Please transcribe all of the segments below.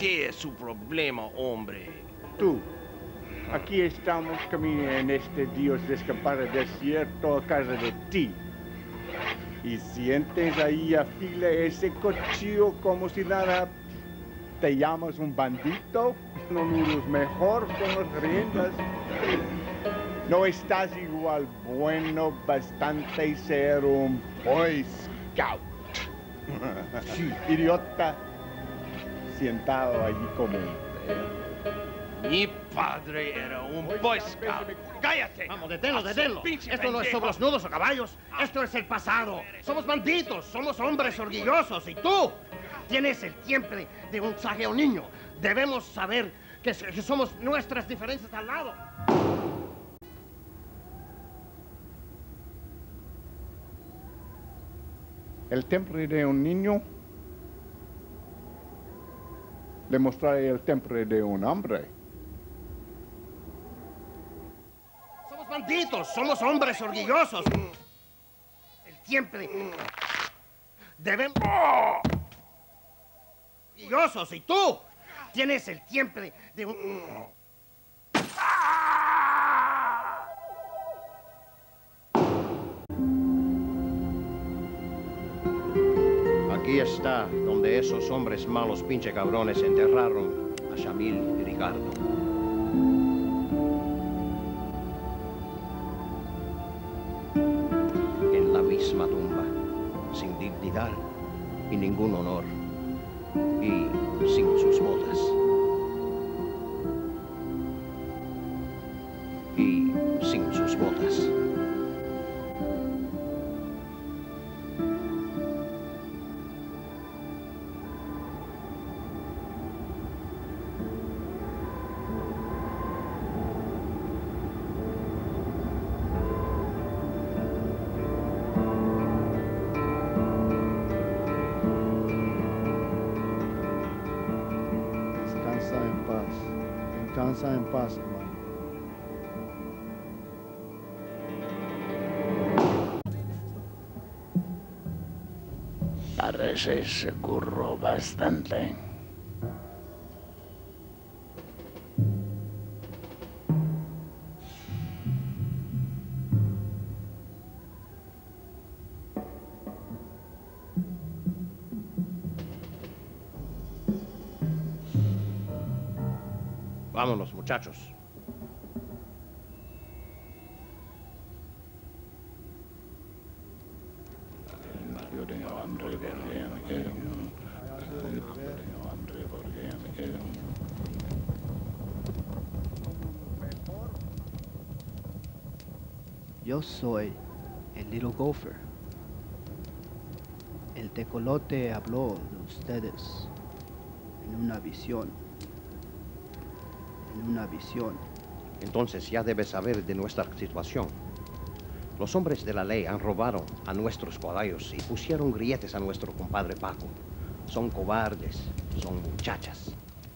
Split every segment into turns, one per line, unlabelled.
¿Qué es su problema, hombre?
Tú, aquí estamos camino en este Dios descampado desierto a casa de ti. Y sientes ahí afila ese cuchillo como si nada. ¿Te llamas un bandito? ¿No luces mejor con las riendas? ¿No estás igual bueno bastante ser un Boy Scout? Idiota, sentado allí como un perro.
Mi padre era un Boy Scout. ¡Cállate!
Vamos, deténlo. Esto no es sobre los nudos o caballos. Esto es el pasado. Somos bandidos, somos hombres orgullosos. Y tú tienes el tiempo de un sageo niño. Debemos saber que somos nuestras diferencias al lado.
El temple de un niño le mostraré el temple de un hombre.
Somos bandidos, somos hombres orgullosos. El tiempo debemos... orgullosos. Y tú tienes el tiempo de un...
Aquí está donde esos hombres malos, pinche cabrones, enterraron a Shamil y Ricardo. En la misma tumba, sin dignidad y ningún honor, y sin sus botas. Y sin sus botas.
Descansa en paz, hermano.
Parece seguro bastante.
Vámonos, muchachos.
Yo soy el Little Gopher. El tecolote habló de ustedes en una visión. En una visión.
Entonces ya debes saber de nuestra situación. Los hombres de la ley han robado a nuestros caballos y pusieron grilletes a nuestro compadre Paco. Son cobardes, son muchachas.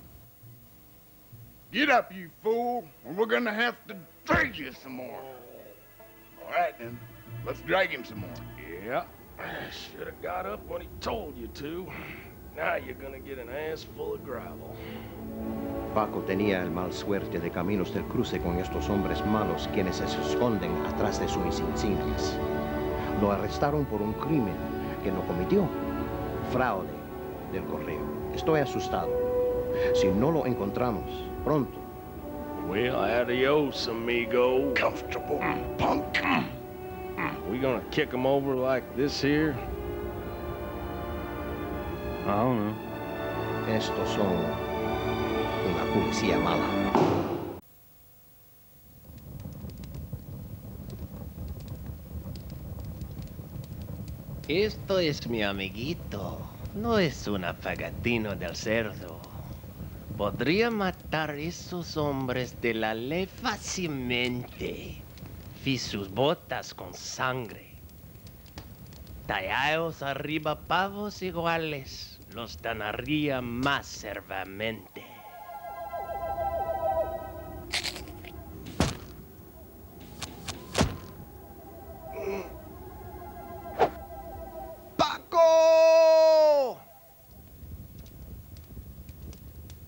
Get up, you fool, or we're gonna have to drag you some more. All right, then. Let's drag him some more.
Yeah. Should have got up when he told you to. Now you're gonna get an ass full of gravel.
Paco tenía el mal suerte de caminos del cruce con estos hombres malos quienes se esconden atrás de sus insignias. Lo arrestaron por un crimen que no cometió. Fraude del correo. Estoy asustado. Si no lo encontramos pronto.
Well, adios, amigo.
Comfortable, punk.
We gonna kick him over like this here? I don't know.
Estos son una policía mala.
Esto es mi amiguito. No es un apagatino del cerdo. Podría matar a esos hombres de la ley fácilmente. Vi sus botas con sangre. Tallados arriba pavos iguales. Los danaría más servamente.
¡Paco!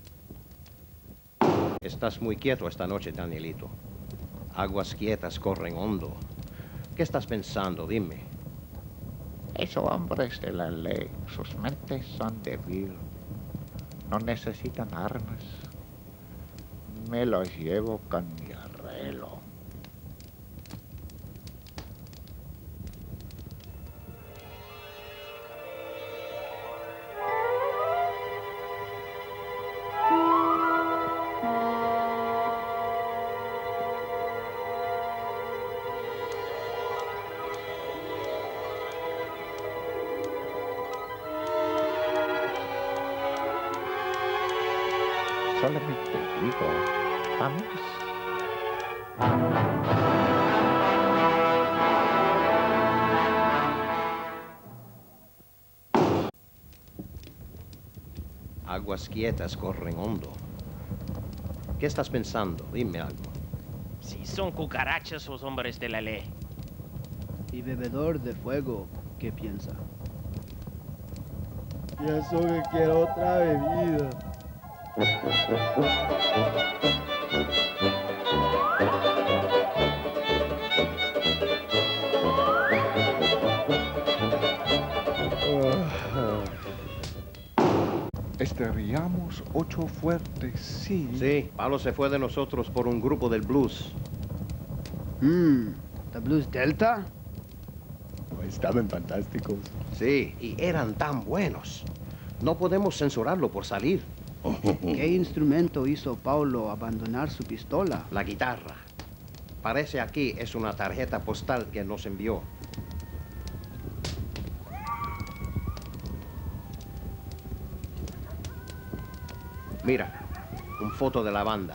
Estás muy quieto esta noche, Danielito. Aguas quietas corren hondo. ¿Qué estás pensando? Dime.
Esos hombres de la ley, sus mentes son débiles. No necesitan armas. Me los llevo con mi arreglo. Solamente digo, vamos.
Aguas quietas corren hondo. ¿Qué estás pensando? Dime algo.
Si son cucarachas los hombres de la ley.
Y bebedor de fuego, ¿qué piensa?
Ya solo quiero otra bebida.
Estaríamos 8 fuertes, sí.
Sí, Pablo se fue de nosotros por un grupo del blues.
¿The Blues Delta?
Estaban fantásticos.
Sí, y eran tan buenos. No podemos censurarlo por salir.
¿Qué instrumento hizo Paulo abandonar su pistola?
La guitarra. Parece aquí es una tarjeta postal que nos envió. Mira, un foto de la banda.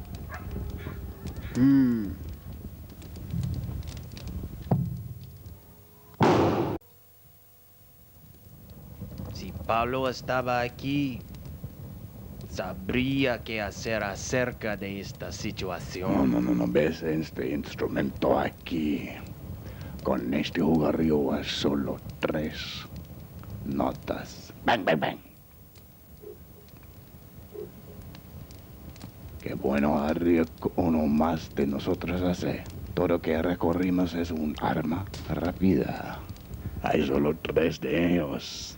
Si Pablo estaba aquí, sabría qué hacer acerca de esta situación.
No, ves este instrumento aquí. Con este jugarío a solo 3 notas. Bang, bang, bang. Qué bueno haría uno más de nosotros hace. Todo lo que recorrimos es un arma rápida. Hay solo 3 de ellos.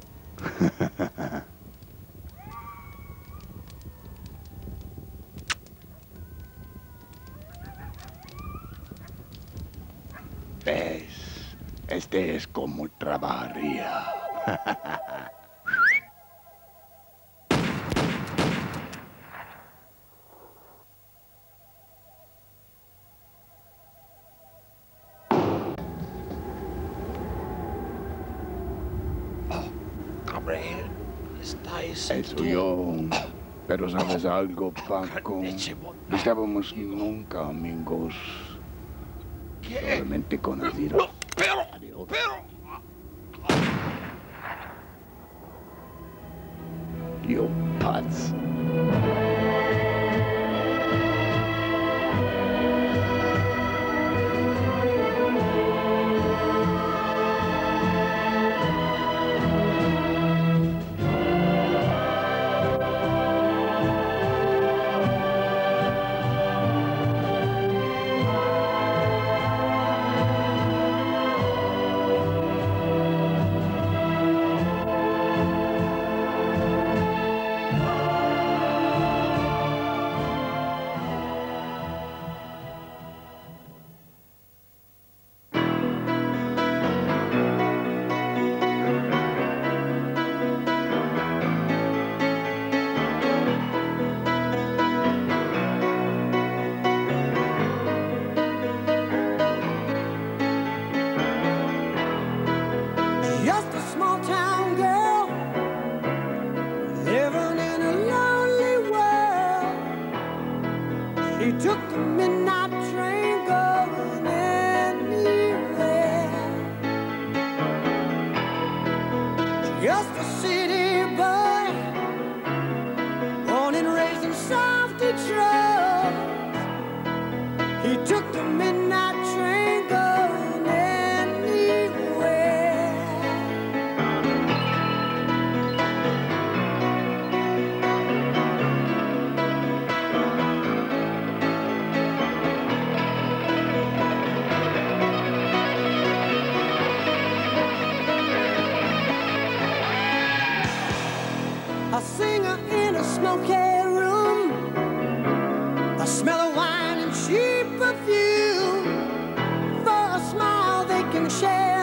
¿Ves? Este es como trabajaría.
Gabriel, estáis...
Eso yo. Pero ¿sabes algo, Paco? Estábamos nunca amigos. Solamente conocidos.
Pero...
Yo, Paz.
Just a small town girl living in a lonely world. She took the midnight train going anywhere. Just a city boy, born and raised in South Detroit. He took the midnight train going anywhere. smoky room, the smell of wine and cheap perfume. For a smile they can share